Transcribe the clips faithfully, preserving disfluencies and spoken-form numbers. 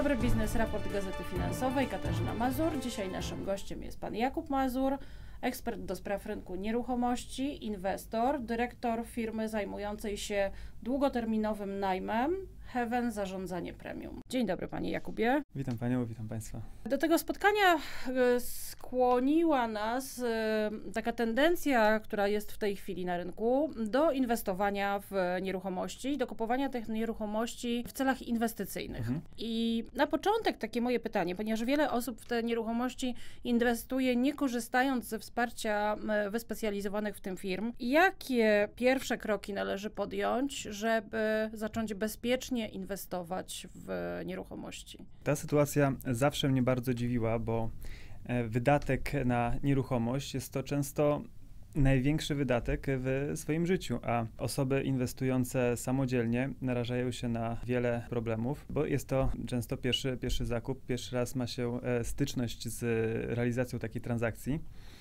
dobry, Biznes Raport Gazety Finansowej, Katarzyna Mazur. Dzisiaj naszym gościem jest pan Jakub Mazur, ekspert do spraw rynku nieruchomości, inwestor, dyrektor firmy zajmującej się długoterminowym najmem Heaven Zarządzanie Premium. Dzień dobry, panie Jakubie. Witam panią, witam państwa. Do tego spotkania skłoniła nas taka tendencja, która jest w tej chwili na rynku, do inwestowania w nieruchomości, do kupowania tych nieruchomości w celach inwestycyjnych. Mhm. I na początek takie moje pytanie, ponieważ wiele osób w te nieruchomości inwestuje, nie korzystając ze wsparcia wyspecjalizowanych w tym firm. Jakie pierwsze kroki należy podjąć, żeby zacząć bezpiecznie inwestować w nieruchomości? Ta sytuacja zawsze mnie bardzo dziwiła, bo wydatek na nieruchomość jest to często największy wydatek w swoim życiu, a osoby inwestujące samodzielnie narażają się na wiele problemów, bo jest to często pierwszy, pierwszy zakup, pierwszy raz ma się styczność z realizacją takiej transakcji.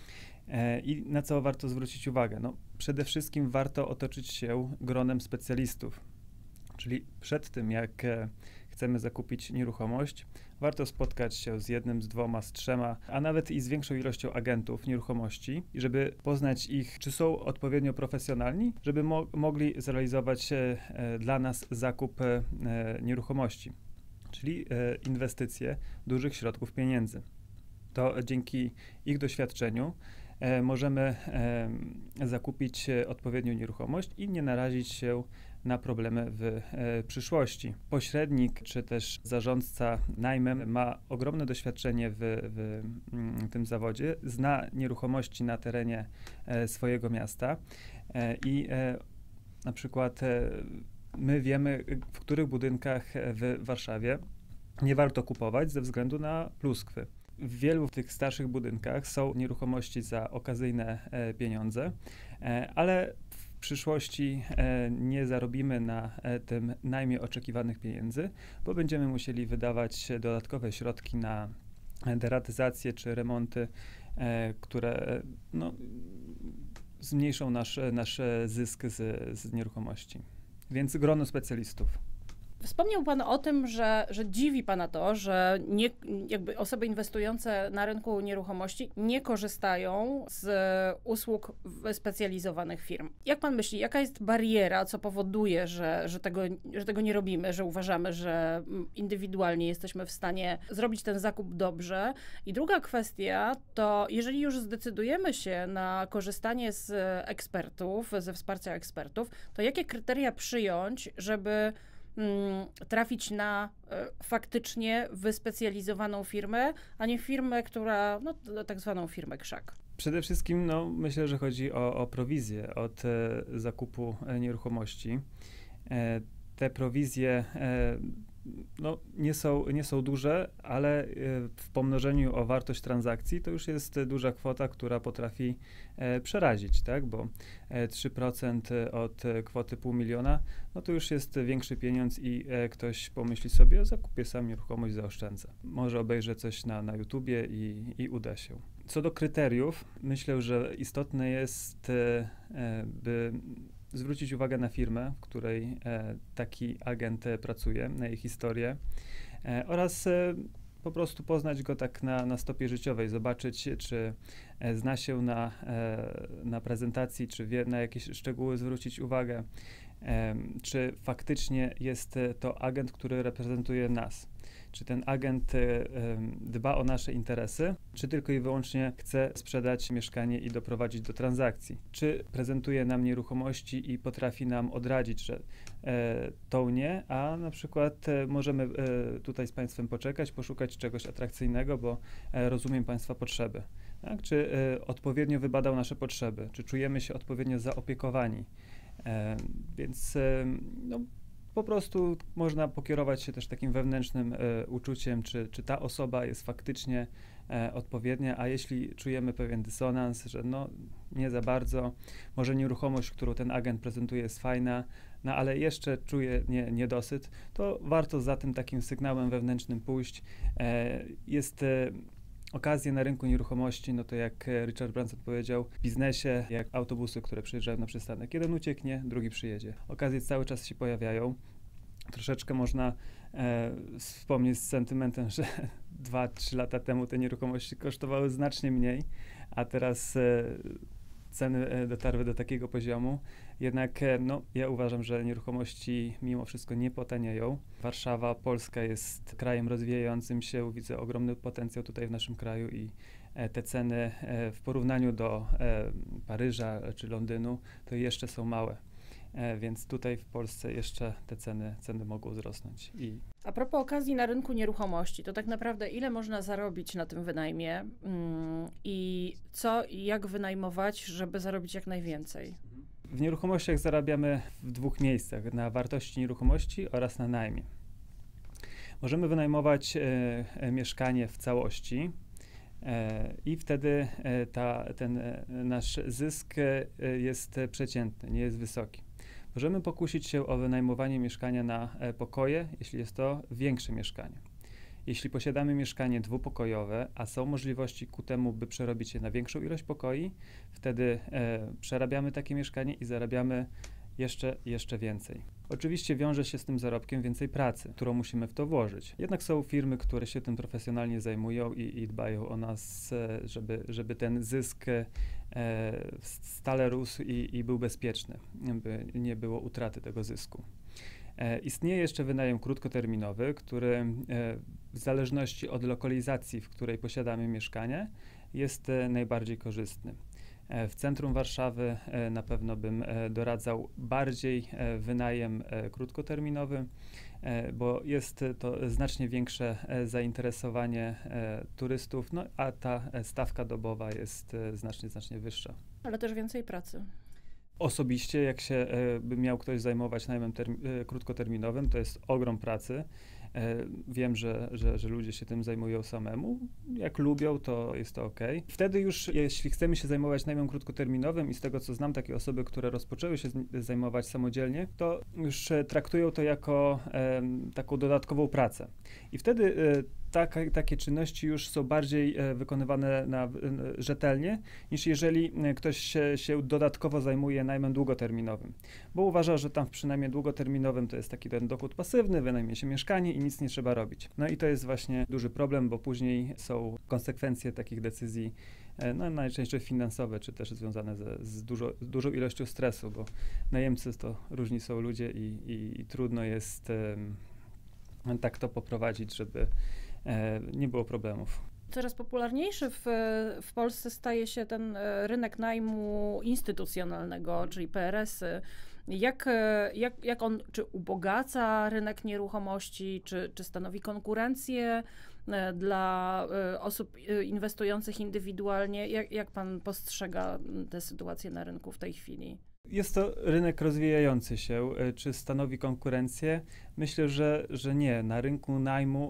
I na co warto zwrócić uwagę? No, przede wszystkim warto otoczyć się gronem specjalistów. Czyli przed tym, jak chcemy zakupić nieruchomość, warto spotkać się z jednym, z dwoma, z trzema, a nawet i z większą ilością agentów nieruchomości, żeby poznać ich, czy są odpowiednio profesjonalni, żeby mo- mogli zrealizować e, dla nas zakup e, nieruchomości, czyli e, inwestycje dużych środków pieniędzy. To dzięki ich doświadczeniu e, możemy e, zakupić odpowiednią nieruchomość i nie narazić się na problemy w e, przyszłości. Pośrednik czy też zarządca najmem ma ogromne doświadczenie w, w m, tym zawodzie, zna nieruchomości na terenie e, swojego miasta e, i e, na przykład e, my wiemy, w których budynkach w Warszawie nie warto kupować ze względu na pluskwy. W wielu tych starszych budynkach są nieruchomości za okazyjne e, pieniądze, e, ale w przyszłości e, nie zarobimy na e, tym najmie oczekiwanych pieniędzy, bo będziemy musieli wydawać dodatkowe środki na deratyzację czy remonty, e, które no, zmniejszą nasz, nasz zysk z, z nieruchomości. Więc grono specjalistów. Wspomniał pan o tym, że, że dziwi pana to, że nie, jakby osoby inwestujące na rynku nieruchomości nie korzystają z usług wyspecjalizowanych firm. Jak pan myśli, jaka jest bariera, co powoduje, że, że, tego, że tego nie robimy, że uważamy, że indywidualnie jesteśmy w stanie zrobić ten zakup dobrze? I druga kwestia to, jeżeli już zdecydujemy się na korzystanie z ekspertów, ze wsparcia ekspertów, to jakie kryteria przyjąć, żeby trafić na e, faktycznie wyspecjalizowaną firmę, a nie firmę, która, no tak zwaną firmę krzak. Przede wszystkim no, myślę, że chodzi o, o prowizję od e, zakupu e, nieruchomości. E, te prowizje e, no, nie są, nie są duże, ale e, w pomnożeniu o wartość transakcji to już jest duża kwota, która potrafi e, przerazić, tak? Bo e, trzy procent od e, kwoty pół miliona, no to już jest większy pieniądz i e, ktoś pomyśli sobie, zakupię sam nieruchomość, zaoszczędzę. Może obejrzę coś na, na YouTubie i, i uda się. Co do kryteriów, myślę, że istotne jest, e, by zwrócić uwagę na firmę, w której e, taki agent e, pracuje, na jej historię e, oraz e, po prostu poznać go tak na, na stopie życiowej, zobaczyć, czy e, zna się na, e, na prezentacji, czy wie, na jakieś szczegóły zwrócić uwagę, e, czy faktycznie jest to agent, który reprezentuje nas. Czy ten agent y, y, dba o nasze interesy, czy tylko i wyłącznie chce sprzedać mieszkanie i doprowadzić do transakcji. Czy prezentuje nam nieruchomości i potrafi nam odradzić, że e, tą nie, a na przykład e, możemy e, tutaj z państwem poczekać, poszukać czegoś atrakcyjnego, bo e, rozumiem państwa potrzeby. Tak? Czy e, odpowiednio wybadał nasze potrzeby, czy czujemy się odpowiednio zaopiekowani. E, więc e, no, po prostu można pokierować się też takim wewnętrznym e, uczuciem, czy, czy ta osoba jest faktycznie e, odpowiednia, a jeśli czujemy pewien dysonans, że no nie za bardzo, może nieruchomość, którą ten agent prezentuje jest fajna, no ale jeszcze czuję nie, niedosyt, to warto za tym takim sygnałem wewnętrznym pójść. E, jest e, okazje na rynku nieruchomości, no to jak Richard Branson powiedział, w biznesie jak autobusy, które przyjeżdżają na przystanek. Jeden ucieknie, drugi przyjedzie. Okazje cały czas się pojawiają. troszeczkę można e, wspomnieć z sentymentem, że dwa, trzy lata temu te nieruchomości kosztowały znacznie mniej, a teraz e, ceny e, dotarły do takiego poziomu. Jednak e, no, ja uważam, że nieruchomości mimo wszystko nie potanieją. Warszawa, Polska jest krajem rozwijającym się. Widzę ogromny potencjał tutaj w naszym kraju i e, te ceny e, w porównaniu do e, Paryża czy Londynu to jeszcze są małe. E, więc tutaj w Polsce jeszcze te ceny, ceny mogą wzrosnąć. I A propos okazji na rynku nieruchomości, to tak naprawdę ile można zarobić na tym wynajmie mm, i co i jak wynajmować, żeby zarobić jak najwięcej? w nieruchomościach zarabiamy w dwóch miejscach, na wartości nieruchomości oraz na najmie. Możemy wynajmować e, e, mieszkanie w całości e, i wtedy e, ta, ten e, nasz zysk e, jest przeciętny, nie jest wysoki. Możemy pokusić się o wynajmowanie mieszkania na e, pokoje, jeśli jest to większe mieszkanie. Jeśli posiadamy mieszkanie dwupokojowe, a są możliwości ku temu, by przerobić je na większą ilość pokoi, wtedy e, przerabiamy takie mieszkanie i zarabiamy jeszcze, jeszcze więcej. Oczywiście wiąże się z tym zarobkiem więcej pracy, którą musimy w to włożyć. Jednak są firmy, które się tym profesjonalnie zajmują i, i dbają o nas, e, żeby, żeby ten zysk e, stale rósł i, i był bezpieczny, by nie było utraty tego zysku. E, istnieje jeszcze wynajem krótkoterminowy, który e, w zależności od lokalizacji, w której posiadamy mieszkanie, jest e, najbardziej korzystny. E, w centrum Warszawy e, na pewno bym e, doradzał bardziej e, wynajem e, krótkoterminowy, e, bo jest to znacznie większe e, zainteresowanie e, turystów, no, a ta e, stawka dobowa jest e, znacznie, znacznie wyższa. Ale też więcej pracy. Osobiście, jak się e, by miał ktoś zajmować najmem termi- e, krótkoterminowym, to jest ogrom pracy. E, wiem, że, że, że ludzie się tym zajmują samemu. Jak lubią, to jest to ok. Wtedy już, jeśli chcemy się zajmować najmem krótkoterminowym i z tego, co znam, takie osoby, które rozpoczęły się z, zajmować samodzielnie, to już e, traktują to jako e, taką dodatkową pracę. I wtedy e, Taka, takie czynności już są bardziej e, wykonywane na, e, rzetelnie, niż jeżeli e, ktoś się, się dodatkowo zajmuje najmem długoterminowym. Bo uważa, że tam w przynajmniej długoterminowym to jest taki ten dochód pasywny, wynajmie się mieszkanie i nic nie trzeba robić. No i to jest właśnie duży problem, bo później są konsekwencje takich decyzji, e, no, najczęściej finansowe, czy też związane ze, z, dużo, z dużą ilością stresu, bo najemcy to różni są ludzie i, i, i trudno jest e, tak to poprowadzić, żeby nie było problemów. Coraz popularniejszy w, w Polsce staje się ten rynek najmu instytucjonalnego, czyli P R S-y. Jak, jak, jak on, czy ubogaca rynek nieruchomości, czy, czy stanowi konkurencję dla osób inwestujących indywidualnie? Jak, jak pan postrzega tę sytuację na rynku w tej chwili? Jest to rynek rozwijający się. Czy stanowi konkurencję? Myślę, że, że nie. Na rynku najmu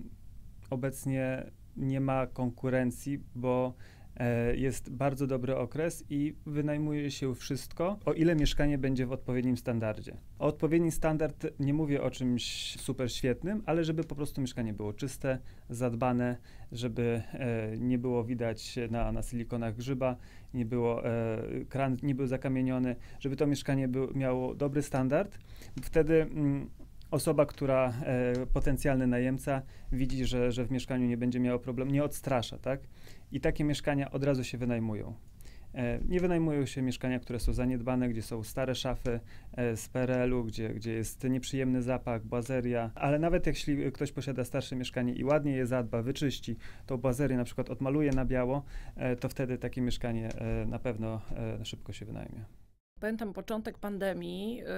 obecnie nie ma konkurencji, bo e, jest bardzo dobry okres i wynajmuje się wszystko, o ile mieszkanie będzie w odpowiednim standardzie. O odpowiedni standard nie mówię o czymś super świetnym, ale żeby po prostu mieszkanie było czyste, zadbane, żeby e, nie było widać na, na silikonach grzyba, nie było, e, kran nie był zakamieniony, żeby to mieszkanie był, miało dobry standard. Wtedy mm, osoba, która, e, potencjalny najemca widzi, że, że w mieszkaniu nie będzie miało problemu, nie odstrasza, tak? I takie mieszkania od razu się wynajmują. E, nie wynajmują się mieszkania, które są zaniedbane, gdzie są stare szafy e, z P R L u, gdzie, gdzie jest nieprzyjemny zapach, błazeria, ale nawet jeśli ktoś posiada starsze mieszkanie i ładnie je zadba, wyczyści, tą błazerię na przykład odmaluje na biało, e, to wtedy takie mieszkanie e, na pewno e, szybko się wynajmie. Pamiętam początek pandemii, yy,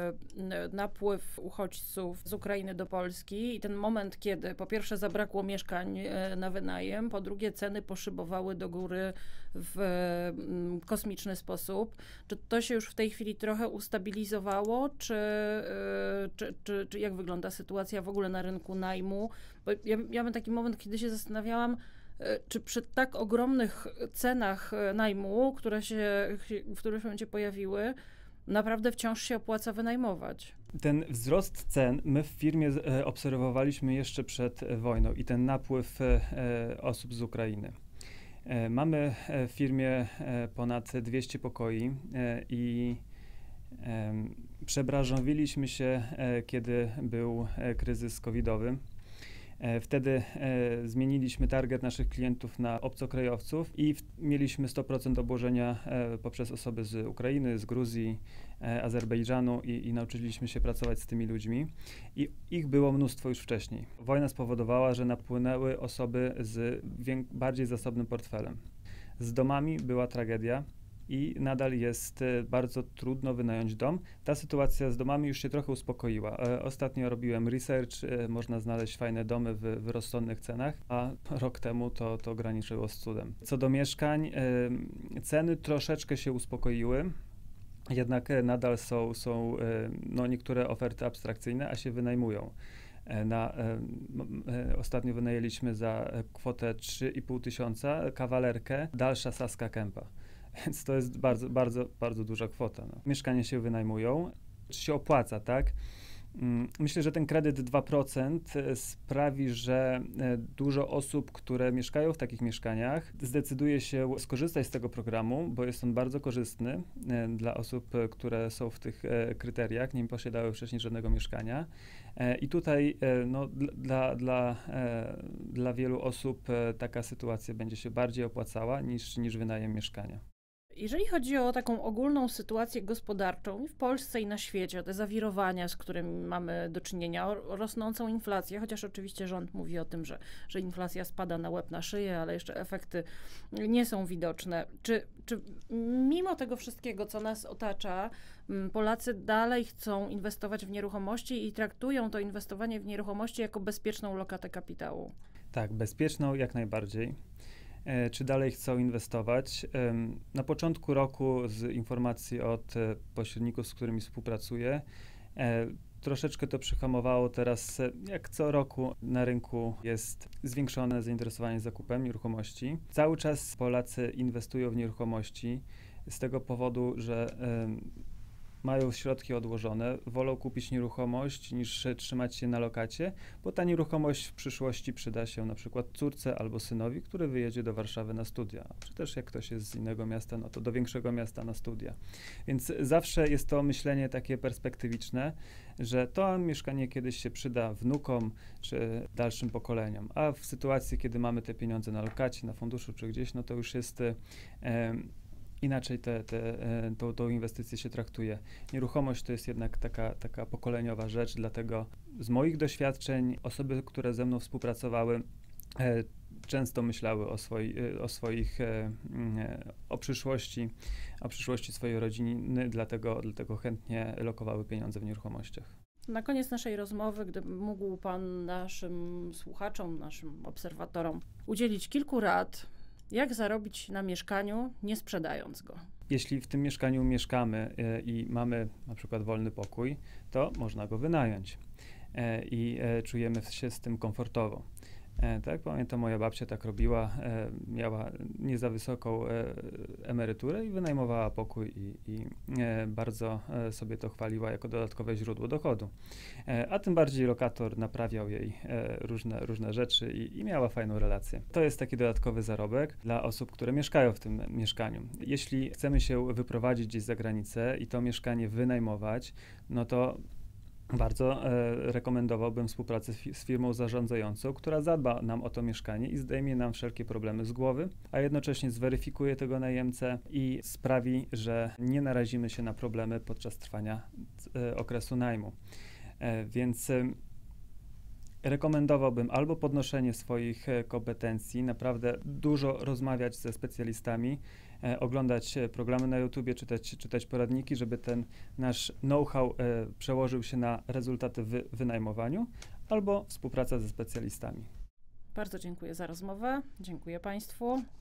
napływ uchodźców z Ukrainy do Polski i ten moment, kiedy po pierwsze zabrakło mieszkań yy, na wynajem, po drugie ceny poszybowały do góry w yy, kosmiczny sposób. Czy to się już w tej chwili trochę ustabilizowało, czy, yy, czy, czy, czy jak wygląda sytuacja w ogóle na rynku najmu? Bo ja, ja mam taki moment, kiedy się zastanawiałam, czy przy tak ogromnych cenach najmu, które się w którymś momencie pojawiły, naprawdę wciąż się opłaca wynajmować? Ten wzrost cen my w firmie e, obserwowaliśmy jeszcze przed wojną i ten napływ e, osób z Ukrainy. E, mamy w firmie e, ponad dwieście pokoi e, i Przebranżowiliśmy się, kiedy był kryzys covidowy. Wtedy e, zmieniliśmy target naszych klientów na obcokrajowców i w, mieliśmy sto procent obłożenia e, poprzez osoby z Ukrainy, z Gruzji, e, Azerbejdżanu i, i nauczyliśmy się pracować z tymi ludźmi. I ich było mnóstwo już wcześniej. Wojna spowodowała, że napłynęły osoby z wiek- bardziej zasobnym portfelem. Z domami była tragedia. I nadal jest bardzo trudno wynająć dom. Ta sytuacja z domami już się trochę uspokoiła. Ostatnio robiłem research, można znaleźć fajne domy w, w rozsądnych cenach, a rok temu to, to graniczyło z cudem. Co do mieszkań, ceny troszeczkę się uspokoiły. Jednak nadal są, są no, niektóre oferty abstrakcyjne, a się wynajmują. Na, e, e, ostatnio wynajęliśmy za kwotę trzy i pół tysiąca kawalerkę, dalsza Saska Kępa. Więc to jest bardzo, bardzo, bardzo duża kwota. No. Mieszkania się wynajmują. Czy się opłaca, tak? Myślę, że ten kredyt dwa procent sprawi, że dużo osób, które mieszkają w takich mieszkaniach, zdecyduje się skorzystać z tego programu, bo jest on bardzo korzystny dla osób, które są w tych kryteriach, nie posiadały wcześniej żadnego mieszkania. I tutaj no, dla, dla, dla wielu osób taka sytuacja będzie się bardziej opłacała niż, niż wynajem mieszkania. Jeżeli chodzi o taką ogólną sytuację gospodarczą i w Polsce i na świecie, o te zawirowania, z którymi mamy do czynienia, o rosnącą inflację, chociaż oczywiście rząd mówi o tym, że, że inflacja spada na łeb, na szyję, ale jeszcze efekty nie są widoczne. Czy, czy mimo tego wszystkiego, co nas otacza, Polacy dalej chcą inwestować w nieruchomości i traktują to inwestowanie w nieruchomości jako bezpieczną lokatę kapitału? Tak, bezpieczną jak najbardziej. Czy dalej chcą inwestować? Na początku roku z informacji od pośredników, z którymi współpracuję, troszeczkę to przyhamowało. Teraz jak co roku na rynku jest zwiększone zainteresowanie zakupem nieruchomości. Cały czas Polacy inwestują w nieruchomości z tego powodu, że mają środki odłożone, wolą kupić nieruchomość niż trzymać się na lokacie, bo ta nieruchomość w przyszłości przyda się na przykład córce albo synowi, który wyjedzie do Warszawy na studia, czy też jak ktoś jest z innego miasta, no to do większego miasta na studia. Więc zawsze jest to myślenie takie perspektywiczne, że to mieszkanie kiedyś się przyda wnukom czy dalszym pokoleniom, a w sytuacji, kiedy mamy te pieniądze na lokacie, na funduszu czy gdzieś, no to już jest e, inaczej te, te, tą, tą inwestycję się traktuje. Nieruchomość to jest jednak taka, taka pokoleniowa rzecz, dlatego z moich doświadczeń osoby, które ze mną współpracowały, e, często myślały o, swoi, o swoich, e, o przyszłości, o przyszłości swojej rodziny, dlatego, dlatego chętnie lokowały pieniądze w nieruchomościach. Na koniec naszej rozmowy, gdyby mógł Pan naszym słuchaczom, naszym obserwatorom udzielić kilku rad, jak zarobić na mieszkaniu, nie sprzedając go? Jeśli w tym mieszkaniu mieszkamy y, i mamy na przykład wolny pokój, to można go wynająć y, i y, czujemy się z tym komfortowo. E, tak, pamiętam, moja babcia tak robiła, e, miała nie za wysoką e, emeryturę i wynajmowała pokój i, i e, bardzo e, sobie to chwaliła jako dodatkowe źródło dochodu. E, a tym bardziej lokator naprawiał jej e, różne, różne rzeczy i, i miała fajną relację. To jest taki dodatkowy zarobek dla osób, które mieszkają w tym mieszkaniu. Jeśli chcemy się wyprowadzić gdzieś za granicę i to mieszkanie wynajmować, no to bardzo e, rekomendowałbym współpracę fi- z firmą zarządzającą, która zadba nam o to mieszkanie i zdejmie nam wszelkie problemy z głowy, a jednocześnie zweryfikuje tego najemcę i sprawi, że nie narazimy się na problemy podczas trwania e, okresu najmu. E, więc e, rekomendowałbym albo podnoszenie swoich e, kompetencji, naprawdę dużo rozmawiać ze specjalistami, e, oglądać e, programy na YouTubie, czytać, czytać poradniki, żeby ten nasz know-how e, przełożył się na rezultaty w wynajmowaniu, albo współpraca ze specjalistami. Bardzo dziękuję za rozmowę. Dziękuję Państwu.